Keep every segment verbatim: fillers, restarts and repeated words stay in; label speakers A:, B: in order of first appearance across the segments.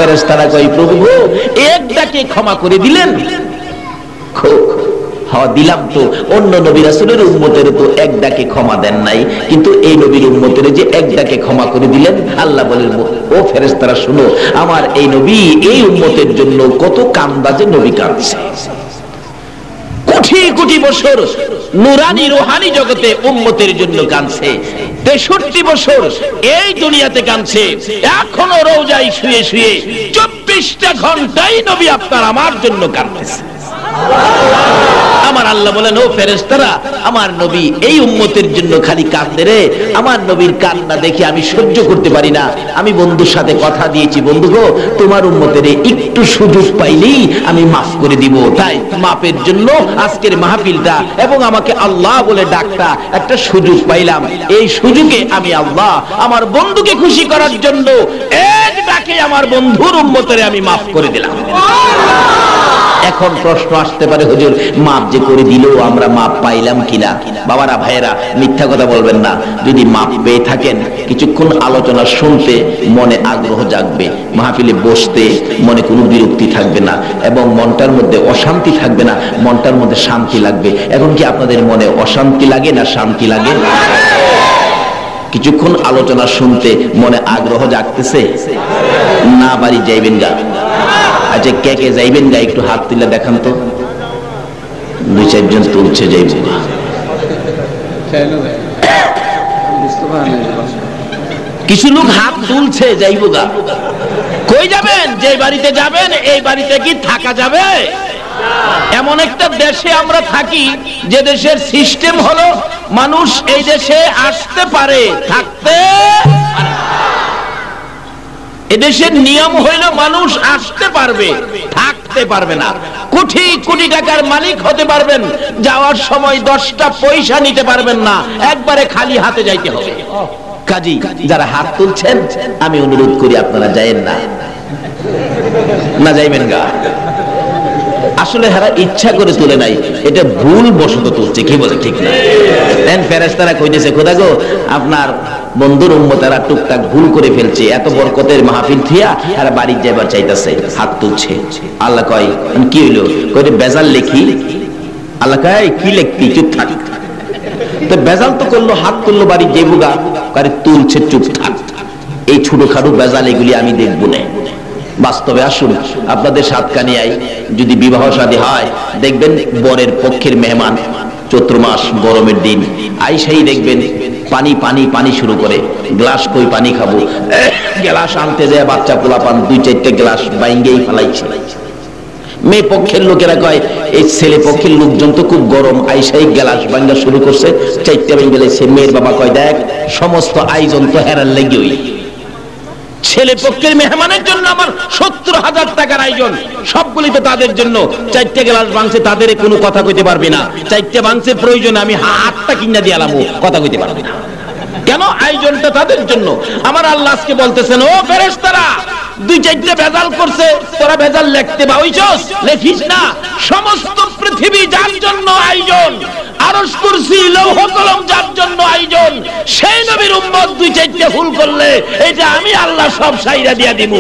A: ফেরেশতারা কই প্রভু এক ডাকে ক্ষমা করে দিলেন? হ্যাঁ দিলাম তো, অন্য নবী রাসূলের উম্মতের তো এক ডাকে ক্ষমা দেন নাই, কিন্তু এই নবীর উম্মতের যে এক ডাকে ক্ষমা করে দিলেন। আল্লাহ বলেন ও ফেরেশতারা শুনো, আমার এই নবী এই উম্মতের জন্য কত কান্দা যে নবী কাঁদছে। কোটি কোটি বছর নুরানি রূহানি জগতে উম্মতের জন্য কাঁদছে, তেষট্টি বছর এই দুনিয়াতে কাঁদছে, এখনো রওজায় শুয়ে শুয়ে চব্বিশটা ঘন্টাই নবী আপনার আমার জন্য কাঁদতেছে। আমার আল্লাহ বলেন ও ফেরেশতারা, আমার নবী এই উম্মতের জন্য খালি কাঁদে রে, আমার নবীর কান্না দেখে আমি সহ্য করতে পারি না। আমি বন্ধুর সাথে কথা দিয়েছি, বন্ধু গো তোমার উম্মতের একটু সুযোগ পাইলেই আমি মাফ করে দিব। তাই মাফের জন্য আজকের মাহফিলটা এবং আমাকে আল্লাহ বলে ডাকটা একটা সুযোগ পাইলাম। এই সুযোগে আমি আল্লাহ আমার বন্ধুকে খুশি করার জন্য এক ডাকে আমার বন্ধুর উম্মতের আমি মাফ করে দিলাম। এখন প্রশ্ন আসতে পারে হুজুর মাপ যে করে দিল আমরা মাপ পাইলাম কিনা? বাবারা ভাইয়েরা মিথ্যা কথা বলবেন না। যদি মাপ পেয়ে থাকেন কিছুক্ষণ আলোচনা শুনতে মনে আগ্রহ জাগবে, মাহফিলে বসতে মনে কোনো বিরক্তি থাকবে না এবং মনটার মধ্যে অশান্তি থাকবে না, মনটার মধ্যে শান্তি লাগবে। এখন কি আপনাদের মনে অশান্তি লাগে না শান্তি লাগে? কিছুক্ষণ আলোচনা শুনতে মনে আগ্রহ জাগতেছে না? বাড়ি যাইবেন গা? আচ্ছা কে কে যাইবেন গা একটু হাত তুলে দেখান তো। দুই চারজন তুলছে যাইব। কিছু লোক হাত তুলছে যাইব গা। কই যাবেন? যে বাড়িতে যাবেন এই বাড়িতে কি থাকা যাবে? এমন একটা দেশে আমরা থাকি যে দেশের সিস্টেম হলো মানুষ এই দেশে আসতে পারে, থাকতে এদেশের নিয়ম হইল মানুষ আসতে পারবে, থাকতে পারবে না। কোটি কোটি টাকার মালিক হতে পারবেন, যাওয়ার সময় দশটা পয়সা নিতে পারবেন না, একবারে খালি হাতে যাইতে হবে। কাজী যারা হাত তুলছেন আমি অনুরোধ করি আপনারা যায়েন না, না যাইবেন গা। আসলে হারা ইচ্ছা করে তুলে নাই, এটা ভুল বশত তুলছে, কি বলে ঠিক না? দেন ফেরেশতারা কইতেছে খোদা গো আপনার বন্ধুর উম্মতেরা টুকটাক ভুল করে ফেলছে, এত বরকতের মাহফিল থিয়া আর বাড়ি যাবার চাইতেছে, হাত তুলছে। আল্লাহ কয় কি হইলো? কই বেজাল লেখি। আল্লাহ কয় কি লিখতি? চুপ থাক। তো বেজাল তো করলো, হাত তুললো, বাড়ি যাইবো গা, কারে তুলছে চুপ থাক। এই ছোটখাটো বেজাল এগুলি আমি দেখবো না। বাস্তবে আসুন আপনাদের সাতকানিয়ায় যদি বিবাহ শাদী হয় দেখবেন বরের পক্ষের মেহমান চৈত্র মাস গরমের দিন আইসাই দেখবেন পানি পানি পানি শুরু করে, গ্লাস কই পানি খাবো, গ্লাস আনতে যায় বাচ্চা পোলা পান দুই চারটে গ্লাস বাইঙ্গেই ফেলাইছে। মেয়ে পক্ষের লোকেরা কয় এই ছেলে পক্ষের লোকজন তো খুব গরম, আইসাই গ্লাস ভাঙ্গা শুরু করছে, চারটে বাইঙ্গে গেছে। মেয়ের বাবা কয় দেখ সমস্ত আয়োজন তো হেরার লেগে ওই ছেলে পক্ষের মেহমানের জন্য আমার সত্তর হাজার টাকার আয়োজন, সবগুলি তো তাদের জন্য। চারটে গ্লাস ভাঙছে, তাদের কোনো কথা কইতে পারবি না। চারটে ভাঙছে প্রয়োজন আমি হাতটা কিনা দিয়ে আলামো, কথা কইতে পারবি না। কেন? আয়োজনটা তাদের জন্য। আমার আল্লাহ আজকে বলতেছেন ও ফেরেশতারা দুই চারটে ভেজাল করছে, তোরা ভেজাল লিখতে পাইছস? লেখিস না। সমস্ত পৃথিবী যার জন্য আয়োজন, আরশ কুরসি লৌহ কলম যার জন্য আয়োজন, সেই নবীর উম্মত দুই চারটে ভুল করলে এটা আমি আল্লাহ সব সাইরা দিয়া দিব।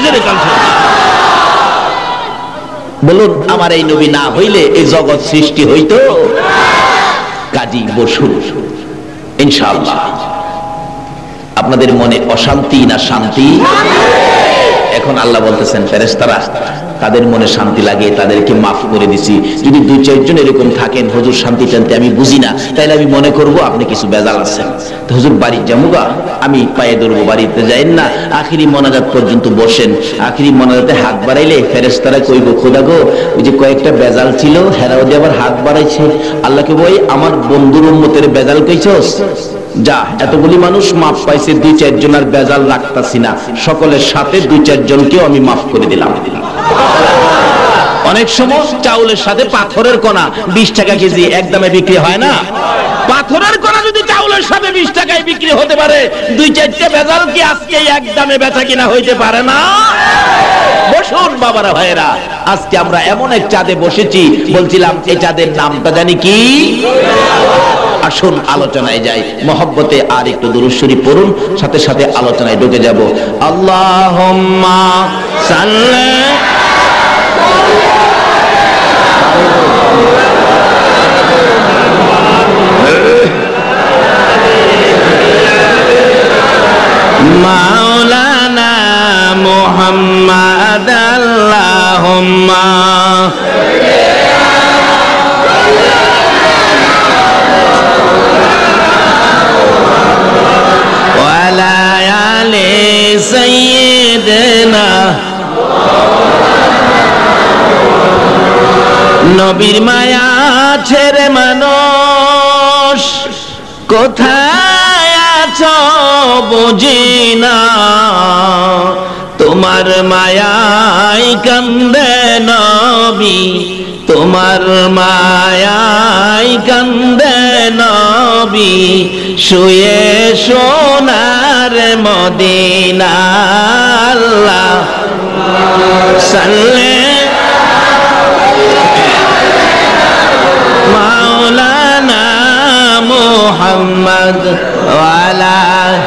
A: বলুন আমার এই নবী না হইলে এই জগৎ সৃষ্টি হইতো? কাজী বসুন ইনশাআল্লাহ। আপনাদের মনে অশান্তি না শান্তি? এখন আল্লাহ বলতেছেন ফেরেশতারা তাদের মনে শান্তি লাগে, তাদেরকে মাফ করে দিছি। যদি দুই চারজন এরকম থাকেন হুজুর শান্তি টানতে আমি বুঝি না, তাইলে আমি মনে করব আপনি কিছু বেজাল আছেন। তো হুজুর বাড়ি যামুগা, আমি পায়ে ধরবো, বাড়িতে যাইন না, আখিরি মোনাজাত পর্যন্ত বসেন। আখিরি মোনাজাতে হাত বাড়াইলে ফেরেশতারা কইব খোদা গো ওই যে কয়েকটা বেজাল ছিল হেরাও দিয়ে আবার হাত বাড়াইছে। আল্লাহকে বই আমার বন্ধুর উম্মতের বেজাল কইছস? যা এতগুলি মানুষ মাফ পাইছে, দুই চারজন আর বেজাল রাখতাছি না, সকলের সাথে দুই চারজনকেও আমি মাফ করে দিলাম। অনেক সময় চাউলের সাথে পাথরের কণা বিশ টাকা কেজি একদমে বিক্রি হয় না? পাথরের কণা যদি চাউলের সাথে বিশ টাকায় বিক্রি হতে পারে, দুই চারটে বেজাল কি আজকে একদমে বেচা কিনা হইতে পারে না? বসুন বাবারা ভাইয়েরা, আজকে আমরা এমন এক চাঁদে বসেছি, বলছিলাম এই চাঁদের নামটা জানি কি? আসুন আলোচনায় যাই, মহব্বতে আর একটু দুরূদ শরীফ পড়ুন, সাথে সাথে আলোচনায় ঢুকে যাব। আল্লাহুম্মা সাল্লি মাওলানা মুহাম্মাদ আল্লাহুম্মা ওয়ালা আলি সাইয়্যিদিনা। নবীর মায়া ছেড়ে মানুষ কোথায় আছো বুঝি না, তোমার মায়ায় কান্দে নবী, তোমার মায়ায় কান্দে নবী, শুয়ে সোনার মদিনা। আল্লাহ সাল্লি মাওলানা মুহাম্মদ ওয়ালা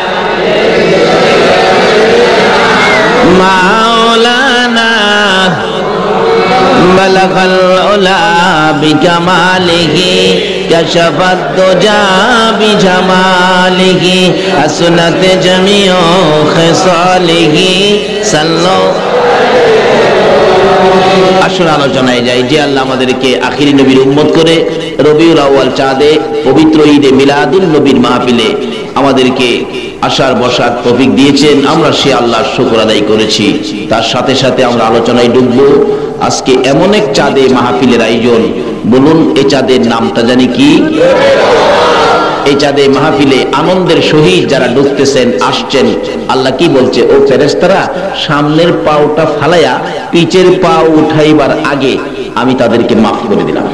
A: মাওলানা বালাগাল উলা বিকামালিহি কাশাফাত দুজা বিজামালিহি আসনাত জামিউ খিসালিহি সাল্লাল্লাহু। আসুন আলোচনায় যাই। যে আল্লাহ আমাদেরকে আখিরি নবীর উম্মত করে রবিউল আউয়াল চাঁদে পবিত্র ঈদে মিলাদুল নবীর মাহফিলে আমাদেরকে আসার বসার তৌফিক দিয়েছেন, আমরা সে আল্লাহর শুকর আদায় করেছি। তার সাথে সাথে আমরা আলোচনায় ঢুকব। আজকে এমন এক চাঁদে মাহফিলের আয়োজন, বলুন এই চাঁদের নামটা জানি কি? এই চাঁদে মাহফিলে আনন্দের সহিত যারা ঢুকতেছেন আসছেন, আল্লাহ কি বলছে? ও ফেরেশতারা, সামনের পাওটা ফালাইয়া পিছের পা উঠাইবার আগে আমি তাদেরকে মাফ করে দিলাম।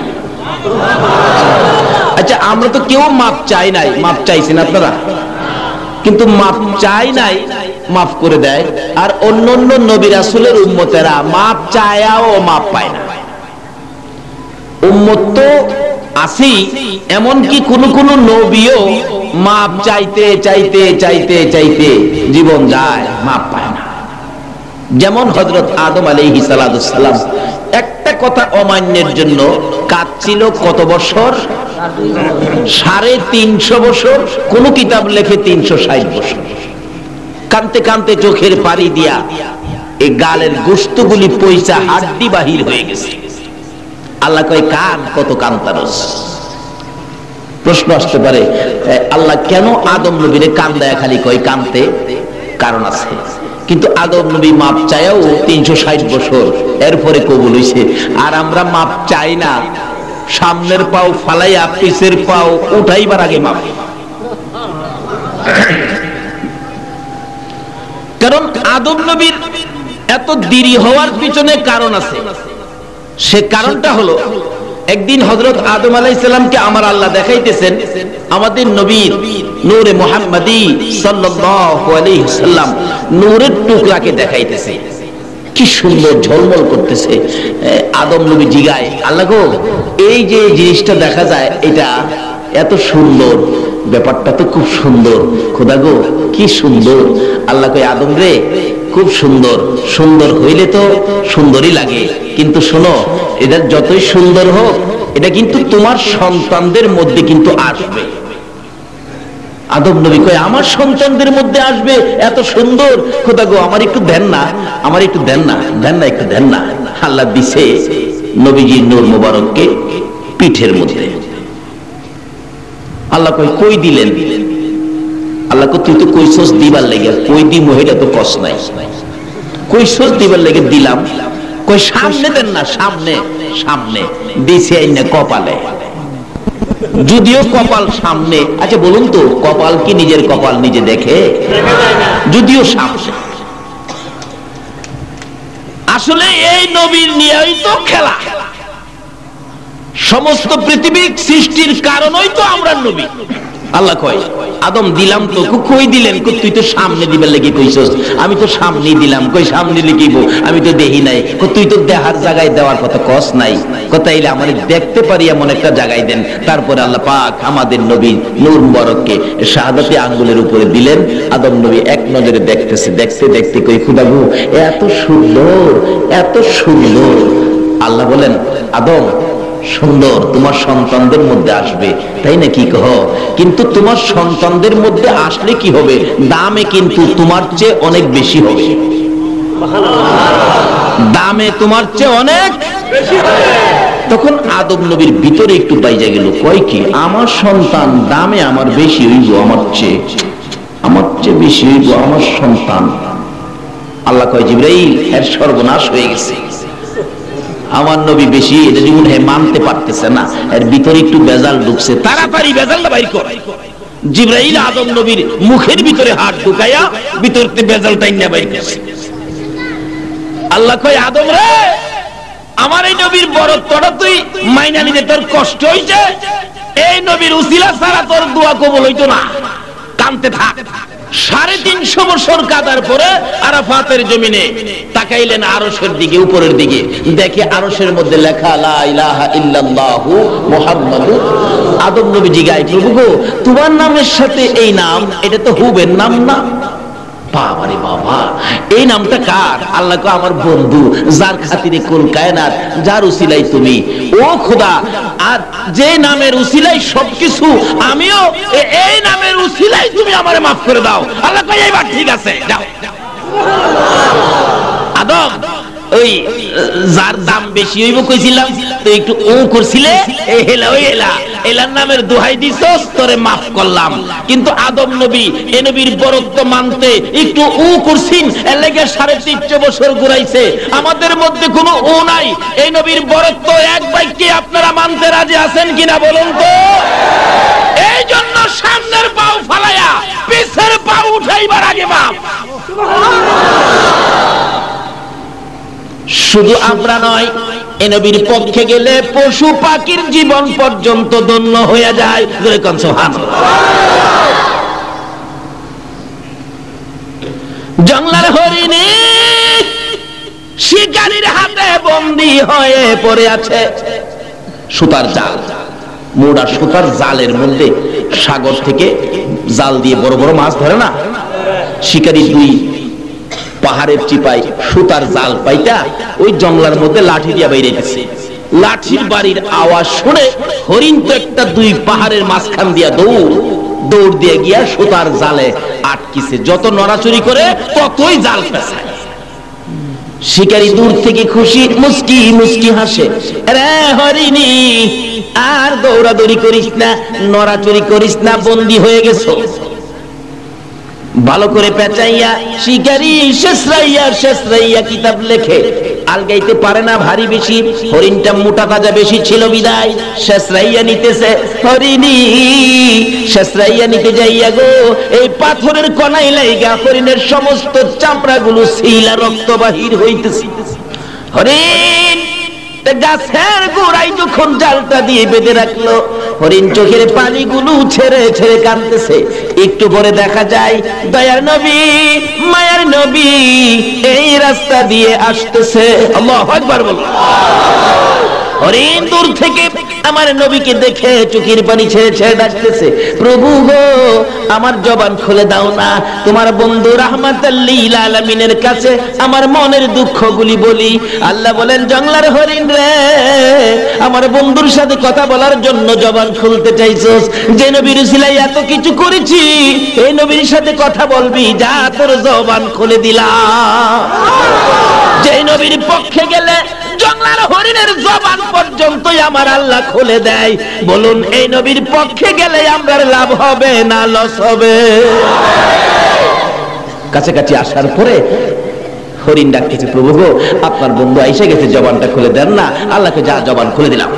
A: আচ্ছা, আমরা তো কেউ মাফ চাই নাই, মাফ চাইছেন আপনারা? কিন্তু মাফ চাই নাই, মাফ করে দেয়। আর অন্য অন্য নবী রাসূলের উম্মতেরা মাফ চায়াও মাফ পায় না। উম্মত তো আসি, এমনকি কোন কোন নবীও মাপ চাইতে চাইতে চাইতে চাইতে জীবন যায়, মাপ পায় না। যেমন হযরত আদম আলাইহিস সালাম একটা কথা অমান্যের জন্য কাঁদছিল কত বছর? সাড়ে তিনশো বছর। কোন কিতাব লেখে তিনশো ষাট বছর। কানতে কানতে চোখের পানি দিয়া এই গালের গোশতগুলি পয়সা হাড্ডি বাহির হয়ে গেছে। আল্লাহ কয় কান, কত কান্তারস। প্রশ্ন আসতে পারে, আল্লাহ কেন আদম নবীরে কান্দায় খালি কয় কানতে? কারণ আছে। কিন্তু আদম নবী মাপ চাইও তিনশো ষাট বছর, এরপরে কবুল হইছে। আর আমরা মাপ চাই না, সামনের পাও ফালাইয়া পিছের পাও উঠাইবার আগে মাপ। কারণ আদম নবীর এত দেরি হওয়ার পিছনে কারণ আছে। সে কারণটা হলো, একদিন হযরত আদম আলাইহিস সালামকে আমার আল্লাহ দেখাইতেছেন আমাদের নবীর নূরে মুহাম্মাদি সাল্লাল্লাহু আলাইহি সাল্লাম নূরের টুকরাকে দেখাইতেছে, কি সুন্দর ঝলমল করতেছে। আদম নবী জিগায়, আল্লাহ গো, এই যে জিনিসটা দেখা যায় এটা এত সুন্দর, ব্যাপারটা তো খুব সুন্দর, খোদা গো কি সুন্দর। আল্লাহ কয়, আদম রে, খুব সুন্দর, সুন্দর হইলে তো সুন্দরই লাগে, কিন্তু শোনো, এটা যতই সুন্দর হোক, এটা কিন্তু তোমার সন্তানদের মধ্যে কিন্তু আসবে। আদম নবী কয়, আমার সন্তানদের মধ্যে আসবে এত সুন্দর? খোদা গো, আমার একটু দেন না, আমার একটু দেন না, দেন না, একটু দেন না। আল্লাহ দিছে নবীজির নূর মোবারককে পিঠের মধ্যে। আল্লাহ কয়, কই দিলেন? আল্লাহ কয়, তুই তো কইছস দিবার লেগে, কই দি মহিলা তো কস নাই, কইছস দিবার লেগে দিলাম। কই সামনে দেন না, সামনে, সামনে দিছে আইনা কপালে। যদিও কপাল সামনে। আচ্ছা বলুন তো, কপাল কি নিজের কপাল নিজে দেখে? যদিও সামনে। আসলে এই নবীর নিয়েই তো খেলা। সমস্ত পৃথিবীর সৃষ্টির কারণই তো আমরা নবী। আল্লাহ কয়, আদম দিলাম তো। কই দিলেন? তুই তো সামনে দিবার লেগে কইছস। আমি তো সামনেই দিলাম। কই সামনে লিখিব? আমি তো দেখি নাই। তুই তো দেহার জায়গায় দেওয়ার কথা কস নাই। কথা এলে আমার দেখতে পারি এমন একটা জায়গায় দেন। তারপরে আল্লাহ পাক আমাদের নবী নূর মুবারককে শাহাদাতি আঙ্গুলের উপরে দিলেন। আদম নবী এক নজরে দেখতেছে, দেখতে দেখতে কই খুদা গো এত সুন্দর, এত সুন্দর। আল্লাহ বলেন আদম সুন্দর তোমার সন্তানদের মধ্যে আসবে, তাই না? কি কহ? কিন্তু তোমার সন্তানদের মধ্যে আসলে কি হবে? দামে কিন্তু তোমার চেয়ে অনেক বেশি হবে। দামে তোমার চেয়ে অনেক বেশি হবে। তখন আদম নবীর ভিতরে একটু বাইজা গেল, কয় কি আমার সন্তান দামে আমার বেশি হইব, আমার চেয়ে আমার চেয়ে বেশি হইব আমার সন্তান। আল্লাহ কয় জিবরাইল এর সর্বনাশ হয়ে গেছে। আমার নবী বেশি এটা জীবন হে মানতে পারতেছে না, এর ভিতরে একটু বেজাল ঢুকছে, তাড়াতাড়ি বেজালটা বাইর কর। জিবরাইল আদম নবীর মুখের ভিতরে হাত ঢুকাইয়া ভিতরতে বেজালটা ইন্না বাইর করছে। আল্লাহ কয় আদম রে আমার এই নবীর বরত্বটা তুই মাইনা নিতে তোর কষ্ট হইছে? এই নবীর উসিলা ছাড়া তোর দোয়া কবুল হইতো না। কানতে থাক। সাড়ে তিনশো বছর কাদার পরে আরাফাতের জমিনে তাকাইলেন আরশের দিকে, উপরের দিকে, দেখে আরশের মধ্যে লেখা লা ইলাহা ইল্লাল্লাহু মুহাম্মাদুর। আদম নবী জিগায় প্রভু গো তোমার নামের সাথে এই নাম, এটা তো হুবের নাম না? বাবারে বাবা এই নামটা কার? আল্লাহ কো আমার বন্ধু, যার খাতিরে কুল কায়নাত, যার উসিলাই তুমি। ও খোদা, আর যে নামের উসিলাই সবকিছু, আমিও এই নামের উসিলাই তুমি আমারে মাফ করে দাও। আল্লাহ কয় এইবার ঠিক আছে যাও। আদম ওই যার দাম বেশি হইব কইছিলাম তো একটু ও করছিলে, এই হেলা ওই হেলা এলার নামের দোহাই দিছস, তোরে মাফ করলাম। কিন্তু আদম নবী এ নবীর বরত্ব মানতে একটু ও করছিন, এর লাগি সাড়ে তিনশো বছর ঘুরাইছে। আমাদের মধ্যে কোনো ও নাই। এই নবীর বরত্ব এক বাক্যে আপনারা মানতে রাজি আছেন কিনা বলুন তো? এই জন্য সামনের পাও ফালায়া পিছের পাও উঠাইবার আগে মাফ। শুধু আমরা নয়, এ নবীর পক্ষে গেলে পশু পাখির জীবন পর্যন্ত ধন্য হয়ে যায়। জঙ্গলের হরিণী শিকারীর হাতে বন্দী হয়ে পড়ে আছে। সুতার জাল, মোড়া সুতার জালের মধ্যে সাগর থেকে জাল দিয়ে বড় বড় মাছ ধরে না, শিকারী দুই পাহাড়ের চিপাই সুতার জাল পাইটা ওই জঙ্গলার মধ্যে লাঠি দিয়া বাইরেছে। লাঠির বাড়ির আওয়াজ শুনে হরিণ তো একটা দুই পাহাড়ের মাঝখান দিয়া দৌড় দৌড় দিয়ে গিয়া সুতার জালে আটকিছে। যত নড়াচড়ি করে ততই জাল পেঁচায়। শিকারী দূর থেকে খুশি মুস্কি মুস্কি হাসে, রে হরিণী আর দৌড়াদৌড়ি করিস না, নড়াচড়ি করিস না, বন্দী হয়ে গেছো। ভালো করে পেঁচাইয়া শিকারী শেষরাইয়া শেষরাইয়া কিতাব লেখে, আলগাইতে পারে না ভারী বেশি। হরিণটা মোটা তাজা বেশি ছিল বিদায় শেষরাইয়া নিতেছে। হরিণী শেষরাইয়া নিতে যাইয়া গো এই পাথরের কণাই লাইগা হরিণের সমস্ত চামড়াগুলো ছিলা রক্ত বাহির হইতেছে। হরিণ গাছের গোড়ায় যখন জালটা দিয়ে বেঁধে রাখলো, হরিণ চোখের পানিগুলো ছেড়ে ছেড়ে কাঁদতেছে। একটু পরে দেখা যায় দয়ার নবী মায়ার নবী এই রাস্তা দিয়ে আসতেছে। আল্লাহু আকবার বলো। হরিণ দূর থেকে আমার নবীকে দেখে চোখের পানি ছেড়ে ছেড়ে ডাকতেছে, প্রভু গো আমার জবান খুলে দাও না, তোমার বন্ধু রাহমাতাল লিল আলামিনের কাছে আমার মনের দুঃখগুলি বলি। আল্লাহ বলেন জঙ্গলার হরিণ রে, আমার বন্ধুর সাথে কথা বলার জন্য জবান খুলতে চাইছস, যে নবীর উসিলায় এত কিছু করেছি, এই নবীর সাথে কথা বলবি, যা তোর জবান খুলে দিলাম। যে নবীর পক্ষে গেলে জঙ্গলার হরিণের জবান পর্যন্তই আমার আল্লাহ খুলে দেয়। বলুন এই নবীর পক্ষে গেলে আমরা লাভ হবে না লস হবে? কাছাকাছি আসার পরে হরিণ ডাকতেছে, প্রভু গো আপনার বন্ধু আইসা গেছে, জবানটা খুলে দেন না। আল্লাহকে যা জবান খুলে দিলাম।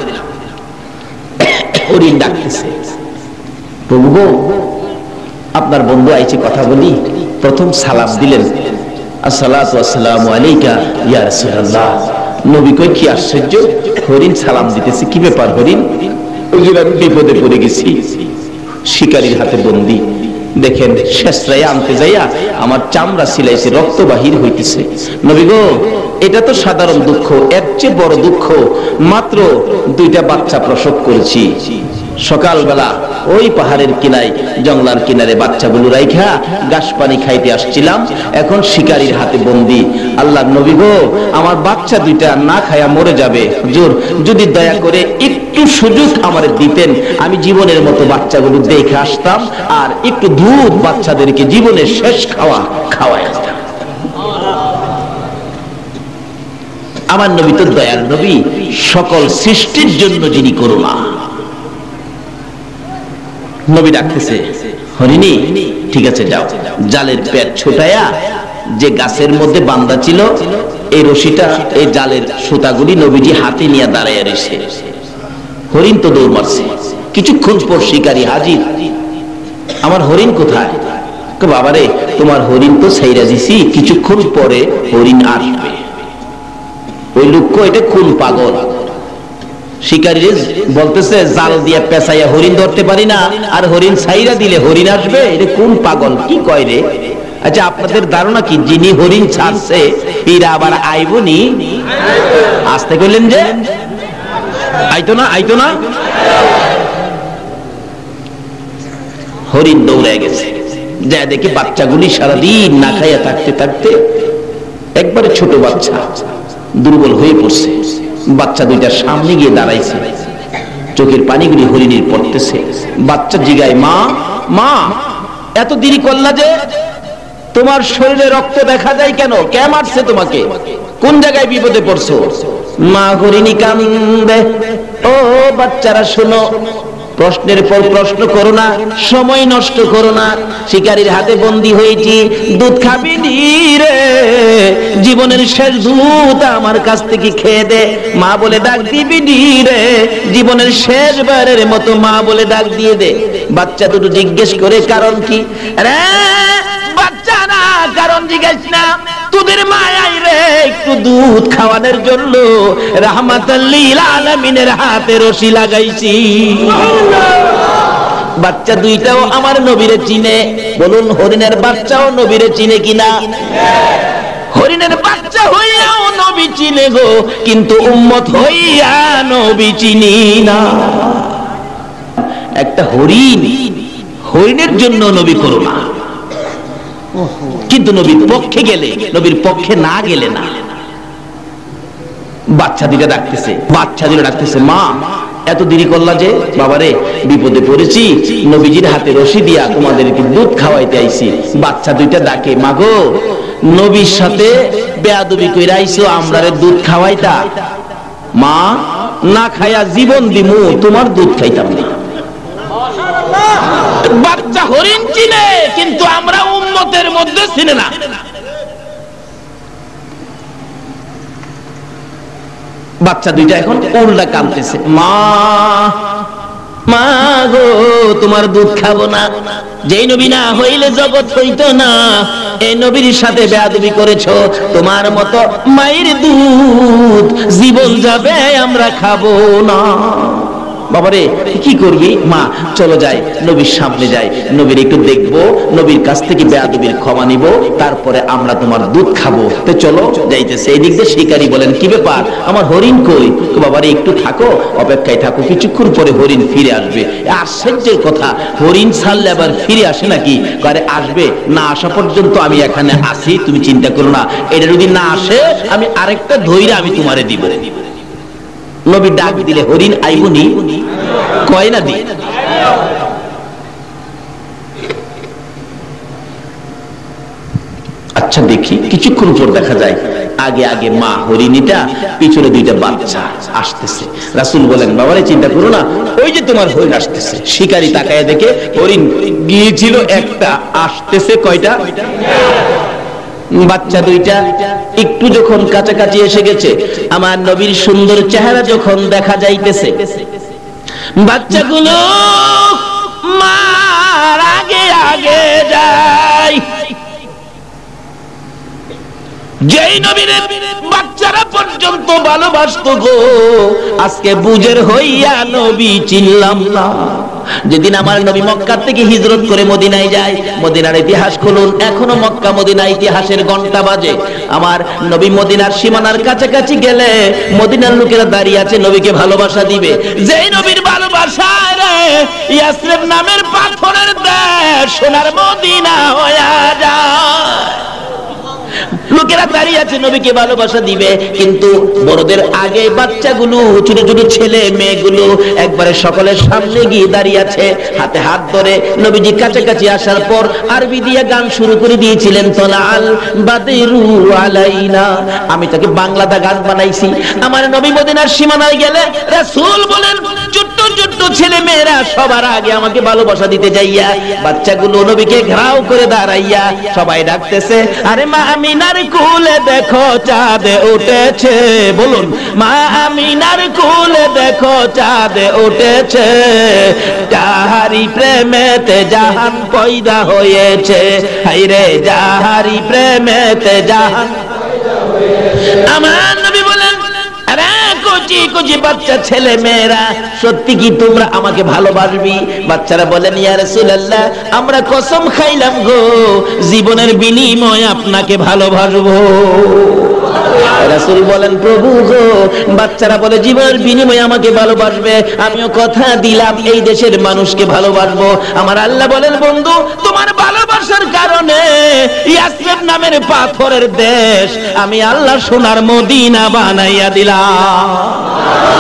A: হরিণ ডাকতেছে, প্রভু গো আপনার বন্ধু আইছে, কথা বলি। প্রথম সালাম দিলেন, আসসালাতু ওয়াসসালামু আলাইকা ইয়া রাসূলুল্লাহ। নবী কই কি আশ্চর্য, হরিণ সালাম দিতেছে, কি ব্যাপার হরিণ? ওই যে আমি বিপদে পড়ে গেছি, শিকারীর হাতে বন্দী, দেখেন শেষরাই আনতে যাইয়া আমার চামড়া সিলাইছে, রক্ত বাহির হইতেছে। নবী গো, এটা তো সাধারণ দুঃখ, এর চেয়ে বড় দুঃখ, মাত্র দুইটা বাচ্চা প্রসব করেছি। সকালবেলা ওই পাহাড়ের কিনারে, জঙ্গলার কিনারে বাচ্চাগুলো রাইখা ঘাস পানি খাইতে আসছিলাম, এখন শিকারীর হাতে বন্দি। আল্লাহর নবী গো, আমার বাচ্চা দুইটা না খায়া মরে যাবে, হুজুর যদি দয়া করে একটু সুযোগ আমারে দিতেন, আমি জীবনের মতো বাচ্চাগুলো দেখে আসতাম আর একটু দুধ বাচ্চাদেরকে জীবনের শেষ খাওয়া খাওয়াই আসতাম। আমার নবী তো দয়াল নবী, সকল সৃষ্টির জন্য যিনি করুণা। নবী ডাকতেছে, হরিণী ঠিক আছে যাও। জালের পেট ছোটায়া যে গাছের মধ্যে বান্ধা ছিল, এই রশিটা, এই জালের সুতাগুলি নবীজি হাতে নিয়ে দাঁড়াইয়া রয়েছে। হরিণ তো দৌড় মারছে। কিছুক্ষণ পর শিকারী হাজির। আমার হরিণ কোথায়? বাবারে, তোমার হরিণ তো ছাইরা দিছি, কিছুক্ষণ পরে হরিণ আসবে। ওই লোক এটা কোন পাগল? শিকারী বলতেছে, জাল দিয়ে পেঁচাইয়া হরিণ ধরতে পারি না, আর হরিণ ছাইরা দিলে হরিণ আসবে? এটা কোন পাগল কি কয় রে? আচ্ছা, আপনাদের ধারণা কি যিনি হরিণ ছাড়ছে এরা আবার আইবনি? আসতে কইলেন যে আইতো না, আইতো না। হরিণ দৌড়ে গেছে, যা দেখি বাচ্চাগুলি সারাদিন না খাইয়া থাকতে থাকতে একবারে ছোট বাচ্চা দুর্বল হয়ে পড়ছে। বাচ্চা দুইটা সামনে গিয়ে দাঁড়াইছে, চোখের পানিগুলি হরিণীর পড়তেছে। বাচ্চা জিগায়, মা মা এত দেরি করলা যে? তোমার শরীরে রক্ত দেখা যায় কেন? কে মারছে তোমাকে? কোন জায়গায় বিপদে পড়ছো? মা হরিণী কান্দে। ও বাচ্চারা শোনো, প্রশ্নের পর প্রশ্ন করো না, সময় নষ্ট করো না। শিকারীর হাতে বন্দী হয়েছি, দুধ খাবি নি রে? জীবনের শেষ দুধ আমার কাছ থেকে খেয়ে দে, মা বলে ডাক দিবি নি রে? জীবনের শেষবারের মতো মা বলে ডাক দিয়ে দে। বাচ্চা দুটো জিজ্ঞেস করে, কারণ কি? রে বাচ্চা না, কারণ জিজ্ঞেস না, তোদের মায়াই রে একটু দুধ খাওয়ানোর জন্য রাহমাতাল লিল আলামিনের হাতে রশি লাগাইছি। বাচ্চা দুইটাও আমার নবীরে চিনে। বলুন, হরিণের বাচ্চাও নবীরে চিনে কিনা? হরিণের বাচ্চা হইয়াও নবী চিনে গো, কিন্তু উম্মত হইয়া নবী চিনি না। একটা হরিণ, হরিণের জন্য নবী করুণা, কিন্তু নবীর পক্ষে গেলে, নবীর পক্ষে না গেলে না। বাচ্চা দুইটা ডাকতেছে, বাচ্চা দুইটা ডাকতেছে, মা এত দেরি করলা যে? বাবারে, বিপদে পড়েছি, নবীজির হাতে রশি দিয়া তোমাদেরকে দুধ খাওয়াইতে আইছি। বাচ্চা দুইটা ডাকে, মা গো, নবীর সাথে বেয়াদবি কইরা আইছো, আমরারে দুধ খাওয়াইতা? মা, না খায়া জীবন দিমু, তোমার দুধ খাইতাম না। বাচ্চা হরিণ চিনে, কিন্তু আমরা উম্মতের মধ্যে চিনে না। বাচ্চা দুইটা এখন উল্টা কাঁদতেছে, মা মা গো, তোমার দুধ খাবো না। যেই নবী না হইলে জগৎ হইতো না, এই নবীর সাথে বেয়াদবি করেছো, তোমার মতো মায়ের দুধ জীবন যাবে, আমরা খাবো না। বাবারে, কি করবি? মা চলো যাই, নবীর সামনে যাই, নবীর একটু দেখবো, নবীর কাছ থেকে বেয়াদবির ক্ষমা নিব, তারপরে আমরা তোমার দুধ খাবো। তো চলো, যাইতেছে। এই দিক দিয়ে শিকারী বলেন, কি ব্যাপার, আমার হরিণ কই? বাবারে একটু থাকো, অপেক্ষায় থাকো, কিছুক্ষণ পরে হরিণ ফিরে আসবে। আশ্চর্যের কথা, হরিণ ছাড়লে আবার ফিরে আসে নাকি? আরে আসবে, না আসা পর্যন্ত আমি এখানে আসি, তুমি চিন্তা করো না। এটা যদি না আসে, আমি আরেকটা ধৈর্য আমি তোমারে দিব। নবী ডাক দিলে হরিণ আইবনি? কয় না দি। আচ্ছা দেখি, কিছুক্ষণ পর দেখা যায় আগে আগে মা হরিণীটা, পিছনে দুইটা বাচ্চা আসতেছে। রাসূল বলেন, বাবারে চিন্তা করো না, ওই যে তোমার হরিণ আসতেছে। শিকারী তাকায় দেখে হরিণ গিয়েছিল একটা, আসতেছে কয়টা? বাচ্চা দুইটা একটু যখন কাছাকাছি এসে গেছে, আমার নবীর সুন্দর চেহারা যখন দেখা যাইতেছে, বাচ্চাগুলো মার আগে আগে যায়। যেই নবীর বাচ্চারা পর্যন্ত ভালোবাসতো গো, আজকে বুঝের হইয়া নবী চিনলাম না। যেদিন আমার নবী মক্কা থেকে হিজরত করে মদিনায় যায়, মদিনার ইতিহাস খুলুন, এখনো মক্কা মদিনা ইতিহাসের ঘন্টা বাজে। আমার নবী মদিনার সীমানার কাছাকাছি গেলে মদিনার লোকেরা দাঁড়িয়ে আছে নবীকে ভালোবাসা দিবে। যেই নবীর ভালোবাসা রে ইয়াসরিব নামের পাথরের দেশ সোনার মদিনা হয়ে যায়। লোকেরা দাঁড়িয়ে আছে নবীকে ভালোবাসা দিবে, কিন্তু বড়দের আগে বাচ্চাগুলো, ছোট ছোট ছেলে মেয়েগুলো একবারে সকলের সামনে গিয়ে দাঁড়িয়ে আছে, হাতে হাত ধরে। নবীজি কাছাকাছি আসার পর আরবি দিয়ে গান শুরু করে দিয়েছিলেন, তলাআল বাদরু আলাইনা। আমি তাকে বাংলাতে গান বানাইছি। আমার নবী মদিনার সীমানায় গেলে রাসূল বলেন, ছোট্ট ছোট্ট ছেলে মেয়েরা সবার আগে আমাকে ভালোবাসা দিতে যাইয়া, বাচ্চাগুলো নবীকে ঘেরাও করে দাঁড়াইয়া সবাই ডাকতেছে, আরে মা আমিনার কুলে দেখো চাঁদ উঠেছে। বলুন, মা আমিনার কুলে দেখো চাঁদ উঠেছে, যাহারি প্রেমেতে জাহান পয়দা হয়েছে। হায়রে যাহারি প্রেমেতে জাহান। আমার নবী বলেন, আরে কুচি কুচি বাচ্চা ছেলে মেয়েরা, সত্যি কি তোমরা আমাকে ভালোবাসবি? বাচ্চারা বলেন, ইয়া রাসূলুল্লাহ, আমরা কসম খাইলাম গো জীবনের বিনিময়ে আপনাকে ভালোবাসবো। রাসূল বলেন, প্রভু গো, বাচ্চারা বলে জীবনের বিনিময়ে আমাকে ভালোবাসবে, আমিও কথা দিলাম এই দেশের মানুষকে ভালোবাসবো। আমার আল্লাহ বলেন, বন্ধু, তোমার ভালোবাসার কারণে ইয়াসরিব নামের পাথরের দেশ আমি আল্লাহ সোনার মদিনা বানাইয়া দিলাম।